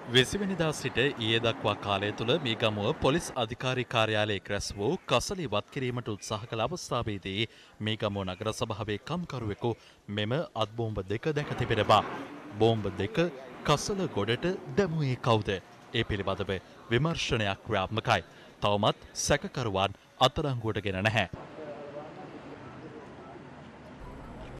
වෙනිදා සිට ඊයේ දක්වා කාලය තුළ මීගමුව පොලිස් අධිකාරී කාර්යාලයේ රැස් වූ කසල ඉවත් කිරීමට උත්සාහ කළ අවස්ථාවේදී මීගමුව නගර සභාවේ කම්කරුවෙකු මෙම අත්බෝම්බ දෙක දැක තිබෙනවා. බෝම්බ දෙක කසල ගොඩට දැමුවේ කවුද? ඒ පිළිබඳව විමර්ශනයක් ක්‍රියාත්මකයි. තවමත් සැකකරුවන් අත්අඩංගුවට ගෙන නැහැ.